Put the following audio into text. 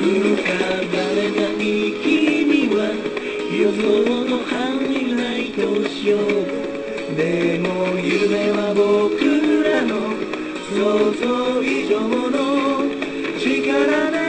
のか誰かに君は予想の範囲内としよう。でも夢は僕らの想像以上の力だ。